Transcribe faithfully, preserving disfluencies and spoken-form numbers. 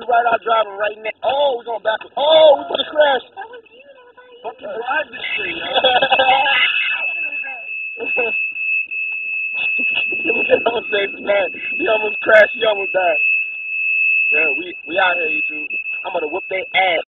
to ride our driver right now. Oh, we're going backwards. Oh, we put a crash. Fucking drive this shit, yo. Look at those things, man. He almost crashed. He almost died. Yeah, we, we out here, YouTube. I'm going to whoop their ass.